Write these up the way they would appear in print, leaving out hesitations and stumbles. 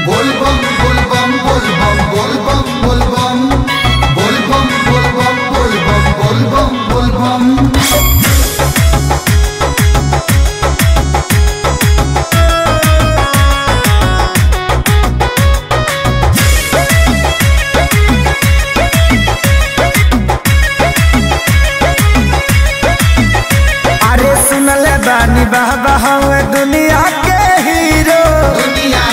बाबा हवे दुनिया के हीरो हो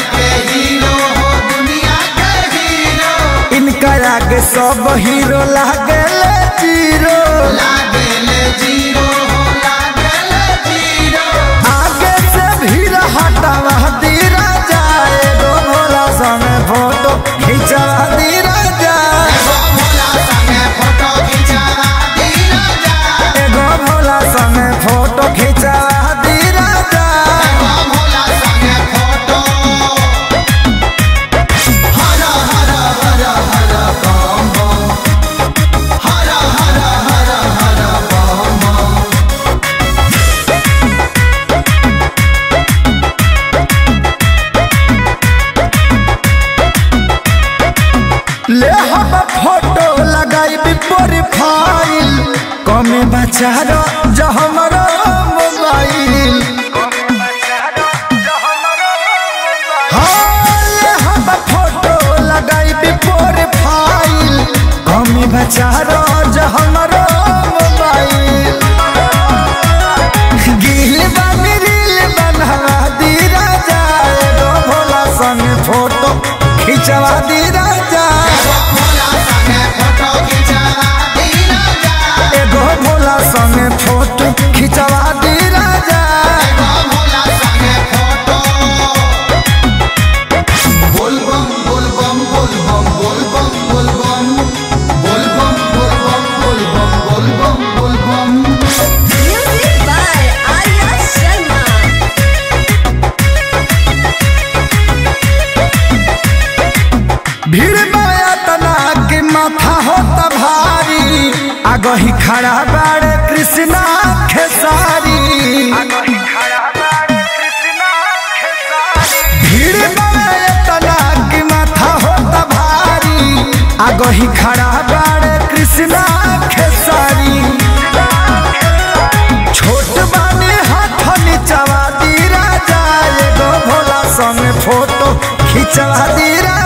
दुनिया के हीरो। इनका आगे सब हीरो लागेले जीरो आगे से भीड़ हटावा दीरा जाए गो भोला संगे फोटो खिंचवा दीरा जाए गो भोला संगे फोटो खिंचवा ले हम फोटो लगाई प्रोफाइल कमे बचारो जो हमारा मोबाइल हाँ ले हम फोटो लगाई प्रोफाइल कमे बचारो जो हमारा मोबाइल गिल बनी रील बनवा दीरा जाए गो भोला संगे फोटो खिंचवा दीरा जाए संगे फोटो खिंचवा दीरा जाए भीड़ माया तना के माथा होता भारी आगही खड़ा बाड़े कृष्णा खेसारी भीड़ माया तना के माथा होता भारी आगही खड़ा बाड़े कृष्णा खेसारी छोट बानी हाथ नीचवा दीरा जाए गो भोला संगे फोटो खिंचवा दीरा